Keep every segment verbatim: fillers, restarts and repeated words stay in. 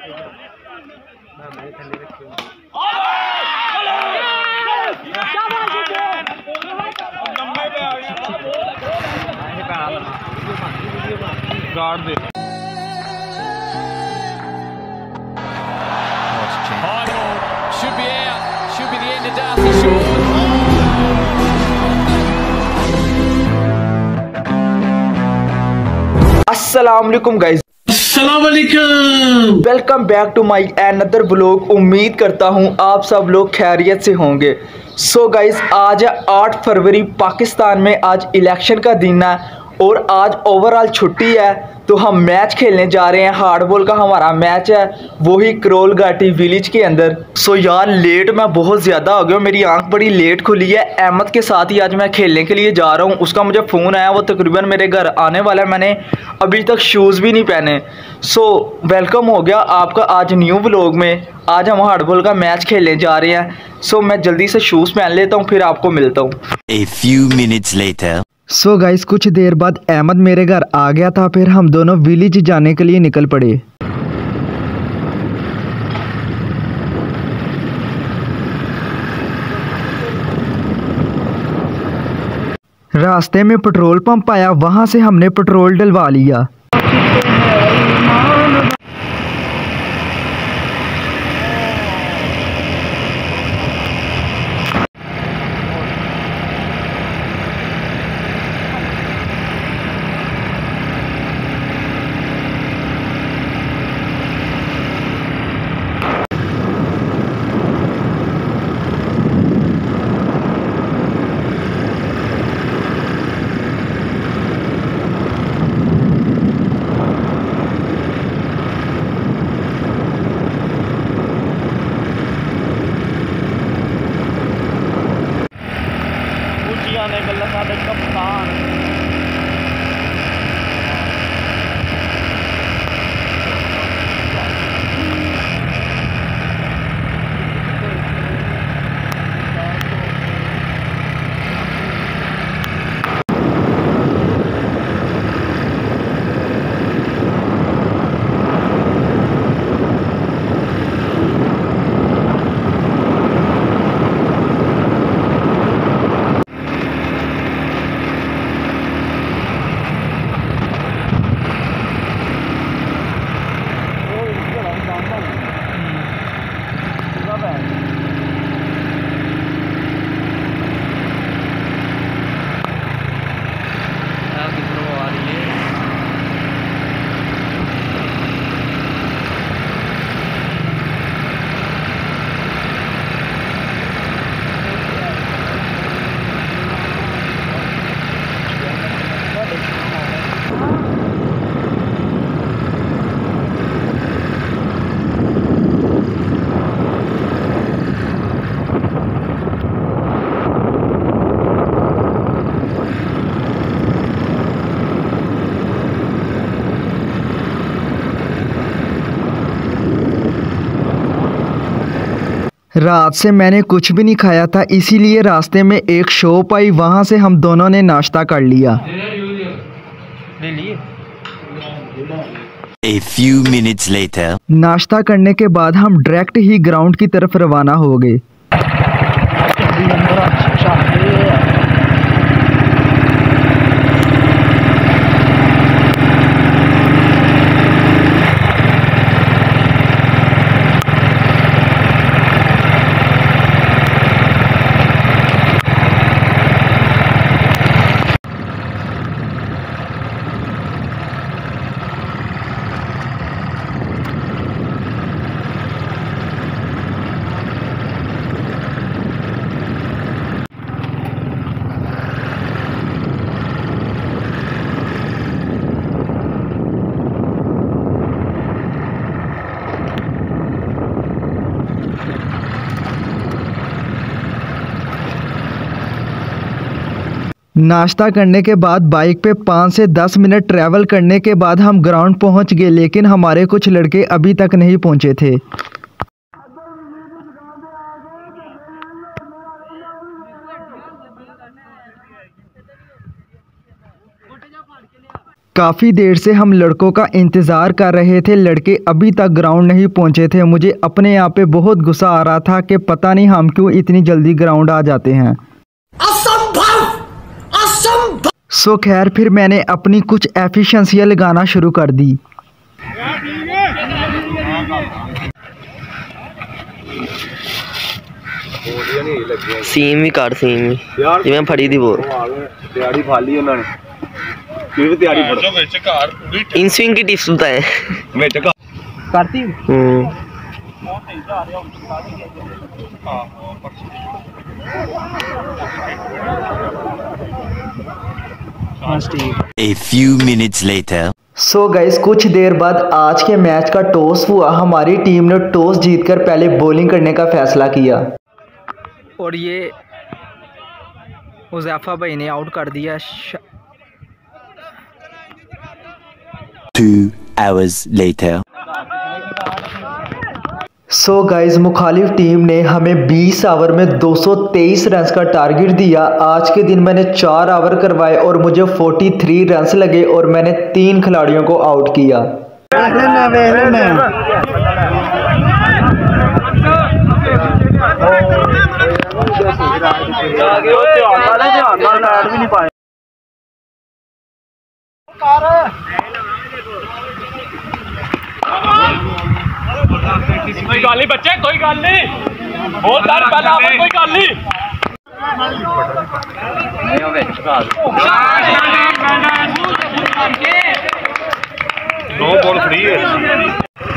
Guard दे should be out, should be the end of Darcy Shaw. अस्सलामुअलैकुम guys, अस्सलामुअलैकुम, welcome back to my another vlog. उम्मीद करता हूँ आप सब लोग खैरियत से होंगे। सो so गाइस, आज है आठ फरवरी, पाकिस्तान में आज इलेक्शन का दिन है और आज ओवरऑल छुट्टी है, तो हम मैच खेलने जा रहे हैं। हार्डबॉल का हमारा मैच है, वही करोल घाटी विलेज के अंदर। सो यार लेट मैं बहुत ज़्यादा हो गया, मेरी आंख बड़ी लेट खुली है। अहमद के साथ ही आज मैं खेलने के लिए जा रहा हूँ। उसका मुझे फ़ोन आया, वो तकरीबन मेरे घर आने वाला है। मैंने अभी तक शूज़ भी नहीं पहने। सो वेलकम हो गया आपका आज न्यू व्लॉग में। आज हम हार्डबॉल का मैच खेलने जा रहे हैं। सो मैं जल्दी से शूज़ पहन लेता हूँ, फिर आपको मिलता हूँ। A few minutes later. So so guys, कुछ देर बाद अहमद मेरे घर आ गया था, फिर हम दोनों विलेज जाने के लिए निकल पड़े। रास्ते में पेट्रोल पंप आया, वहां से हमने पेट्रोल डलवा लिया। रात से मैंने कुछ भी नहीं खाया था, इसीलिए रास्ते में एक शॉप आई, वहाँ से हम दोनों ने नाश्ता कर लिया। ले लिए। A few minutes later. नाश्ता करने के बाद हम डायरेक्ट ही ग्राउंड की तरफ रवाना हो गए। नाश्ता करने के बाद बाइक पे पाँच से दस मिनट ट्रैवल करने के बाद हम ग्राउंड पहुंच गए, लेकिन हमारे कुछ लड़के अभी तक नहीं पहुंचे थे। काफ़ी देर से हम लड़कों का इंतज़ार कर रहे थे। लड़के अभी तक ग्राउंड नहीं पहुंचे थे। मुझे अपने आप पे बहुत गुस्सा आ रहा था कि पता नहीं हम क्यों इतनी जल्दी ग्राउंड आ जाते हैं। असंभव! असंभव! सो खैर फिर मैंने अपनी कुछ एफिशिएंसियाँ लगाना शुरू कर दी। सीम भी काट सीम भी जिवें फड़ी दी बोल तैयारी फा ली उन्होंने फिर तैयारी फड़ो विच घर पूरी इन स्विंग की टिप्स बताए विच करती हूं। A few minutes later. So so guys कुछ देर बाद आज के मैच का टॉस हुआ। हमारी टीम ने टॉस जीतकर पहले बॉलिंग करने का फैसला किया और ये उज़ैफा भाई ने आउट कर दिया। Two hours later. So so guys मुखालिफ टीम ने हमें बीस ओवर में दो सौ तेईस रन का टारगेट दिया। आज के दिन मैंने चार ओवर करवाए और मुझे तैंतालीस रन लगे और मैंने तीन खिलाड़ियों को आउट किया। कोई गल नहीं बच्चे, कोई गल नहीं, बहुत डर पहला ओवर, कोई गल नहीं। नो बॉल फ्री है।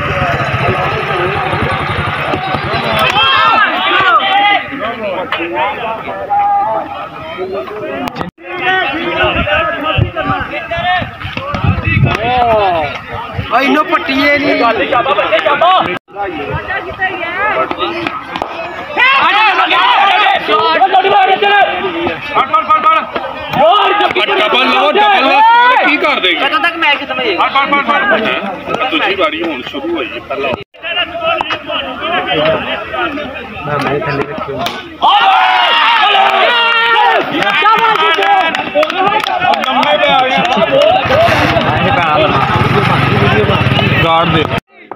भाई नो पट्टिए नहीं गल शाबा बच्चे शाबा की कर देगी कदों तक मैच खत्म है। दूसरी बारी हुन शुरू होई पहला मैं थल्ले रखी गार्ड दे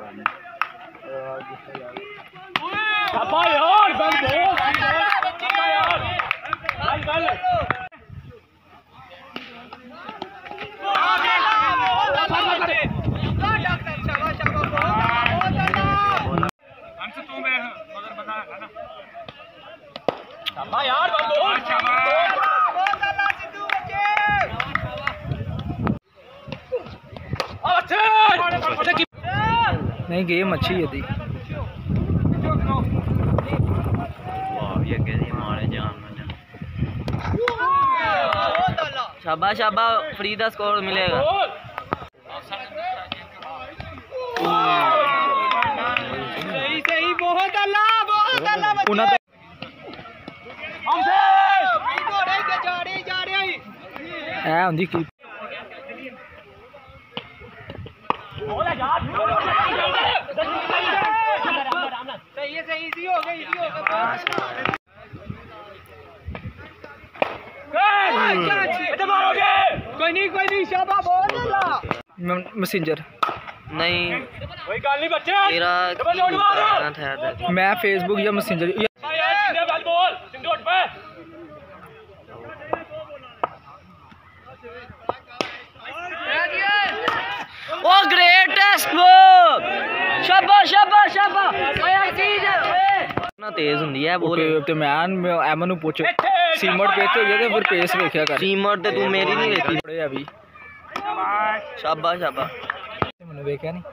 नहीं गेम अच्छी है थी। शाबा शाबा फ्री दा स्कोर मिलेगा। सही सही बहुत अल्लाह बहुत अल्लाह बच्चे हमसे घोड़े के जा रही जा रही है हुंदी की सही है सही इजी हो गई इजी हो गई। कोई नहीं कोई नहीं शाबा बोल मैसेंजर नहीं कोई गल नहीं बच्चे तेरा करना था। मैं फेसबुक या मैसेंजर बोल सिंधु उठ पे ओ ग्रेटेस्ट वो शाबा शाबा शाबा आया चीज ना तेज हुंदी है बोल ते मैं एमन नु पूछ सीमट पे तो ये फिर पेस देखया कर। सीमट ते तू मेरी नहीं देखी बड़े अभी शाबा शाबा मैंने देखा नहीं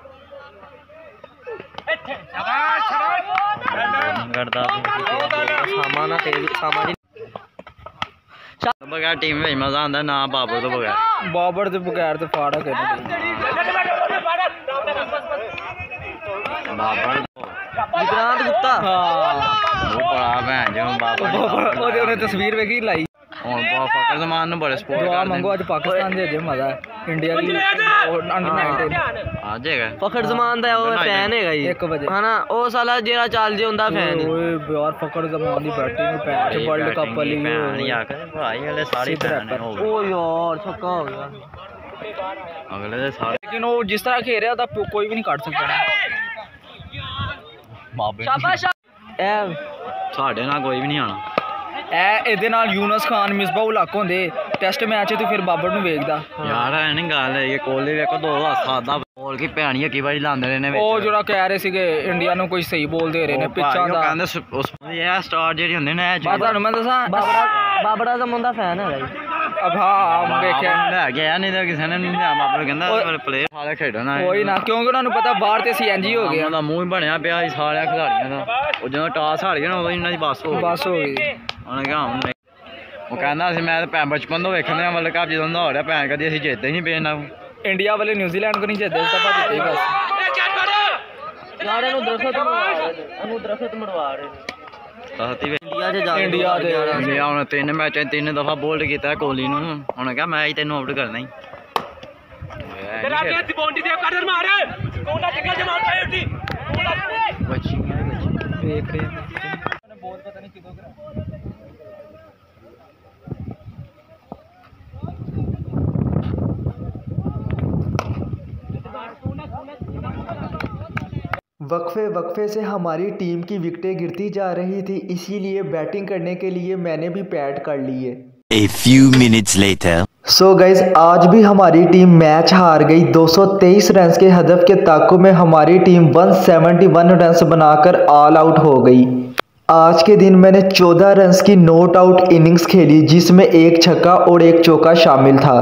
करदा सामान तेज सामान बगैर टीम में मजा आंदा ना बाबर तो बगैर बाबर तो बगैर तो फाड़ा करना बाबर विक्रांत गुप्ता हां वो बड़ा भैन जो बाबर ओदे ओने तस्वीर वेखी लाई हुन बहुत फकर जमान ने बड़े स्पोर्ट दुआ मंगो आज पाकिस्तान दे जे मजा इंडिया की अंडर नाइनटीन आ जाएगा फकर जमान दा वो फैन है गाई एक बजे हां ना ओ साला जेरा चाल जे हुंदा फैन ओए यार फकर जमान दी बैटिंग पैच वर्ल्ड कप वाली फैन या कर भाई वाले सारे फैन हो ओ यार छक्का हो गया अगले दे सारे लेकिन वो जिस तरह खेल रहा था कोई भी नहीं काट सकता शाबाश ए साडे नाल कोई भी नहीं आना ए ਇਹਦੇ ਨਾਲ ਯੂਨਸ ਖਾਨ ਮਿਸਬਾ ਉਲ ਹਕ ਹੁੰਦੇ ਟੈਸਟ ਮੈਚ ਤੇ ਫਿਰ ਬਾਬਰ ਨੂੰ ਵੇਖਦਾ ਯਾਰ ਐ ਨਹੀਂ ਗੱਲ ਇਹ ਕੋਹਲੀ ਵੇਖੋ ਦੋ ਹਾਸਾ ਦਾ ਬੋਲ ਕੀ ਭੈਣੀ ਕੀ ਵਾਰੀ ਲਾਉਂਦੇ ਨੇ ਉਹ ਜਿਹੜਾ ਕਹਿ ਰਹੇ ਸੀਗੇ ਇੰਡੀਆ ਨੂੰ ਕੋਈ ਸਹੀ ਬੋਲ ਦੇ ਰਹੇ ਨੇ ਪਿੱਛਾਂ ਦਾ ਕਹਿੰਦੇ ਉਸ ਇਹ ਸਟਾਰ ਜਿਹੜੀ ਹੁੰਦੇ ਨੇ ਮੈਂ ਤੁਹਾਨੂੰ ਮੈਂ ਦੱਸਾਂ ਬਾਬਰਾ ਬਾਬਰਾ ਦਾ ਮੁੰਡਾ ਫੈਨ ਹੈਗਾ ਜੀ अब हाँ देखिया ले गया नहीं तो किसी ने नहीं बाबर कहंदा प्लेयर सारे खेडना कोई ना क्योंकि उन्होंने पता बाहर ते सीएनजी हो गया उन्होंने मुंह बनया पिया सारे खिलाड़ियों का ਉਹ ਜਦੋਂ ਟਾਸ ਹਾਰ ਗਏ ਨਾ ਉਦੋਂ ਇਹਨਾਂ ਦੀ ਬੱਸ ਹੋ ਬੱਸ ਹੋ ਗਈ ਉਹਨੇ ਕਿਹਾ ਹੁਣ ਉਹ ਕਹਿੰਦਾ ਅਸੀਂ ਮੈਂ ਤਾਂ ਬਚਪਨ ਤੋਂ ਵੇਖਦੇ ਆ ਵਰਲਡ ਕੱਪ ਜਦੋਂ ਦਾ ਹੋ ਰਿਹਾ ਭੈਣ ਕਦੀ ਅਸੀਂ ਜਿੱਤਦੇ ਹੀ ਨਹੀਂ ਪਏ ਨਾ ਇੰਡੀਆ ਵਾਲੇ ਨਿਊਜ਼ੀਲੈਂਡ ਕੋ ਨਹੀਂ ਜਿੱਤਦੇ ਉਸ ਤਾਂ ਜਿੱਤੇ ਬਸ ਯਾਰ ਇਹਨੂੰ ਦਰਖਤ ਮੜਵਾ ਰਹੇ ਇਹਨੂੰ ਦਰਖਤ ਮੜਵਾ ਰਹੇ ਇੰਡੀਆ ਚ ਜਾ ਇੰਡੀਆ ਦੇ ਇੰਡੀਆ ਹੁਣ ਤਿੰਨ ਮੈਚਾਂ ਤਿੰਨ ਦਫਾ ਬੋਲਡ ਕੀਤਾ ਕੋਹਲੀ ਨੂੰ ਹੁਣ ਕਿਹਾ ਮੈਚ ਤੈਨੂੰ ਆਊਟ ਕਰਨਾ ਹੀ ਤੇਰਾ ਅੱਗੇ ਦੀ ਬਾਉਂਡਰੀ ਦੇ ਕੱਢ ਮਾਰ ਕੋਹਲਾ ਚੱਕਾ ਜਮਾ ਪਾਈ ਉੱਠੀ ਬੱਚੀ ਦੇਖ ਰਹੇ ਨੇ ਬੋਲ ਪਤਾ ਨਹੀਂ ਕਿਦੋਂ ਕਰਾ वक्फे वक्फे से हमारी टीम की विकेटें गिरती जा रही थी, इसीलिए बैटिंग करने के लिए मैंने भी पैड कर लिए। A few minutes later. So guys आज भी हमारी टीम मैच हार गई। दो सौ तेईस रन के हदफ के ताक़ुब में हमारी टीम एक सौ इकहत्तर रन बनाकर ऑल आउट हो गई। आज के दिन मैंने चौदह रन की नॉट आउट इनिंग्स खेली, जिसमें एक छक्का और एक चौका शामिल था।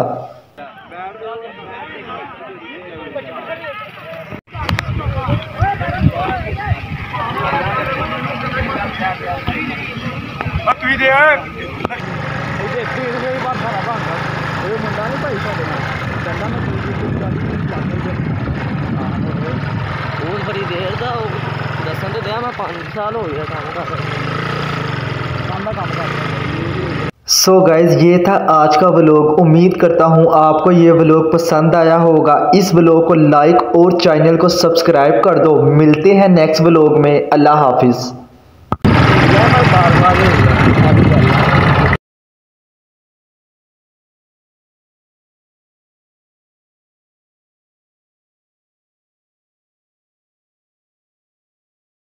बहुत बड़ी देर का दसन तो दिया मैं पाँच साल हो गया काम कर काम का काम कर सो गाइज ये था आज का व्लॉग। उम्मीद करता हूँ आपको ये व्लॉग पसंद आया होगा। इस व्लॉग को लाइक और चैनल को सब्सक्राइब कर दो। मिलते हैं नेक्स्ट व्लॉग में। अल्लाह हाफिज़।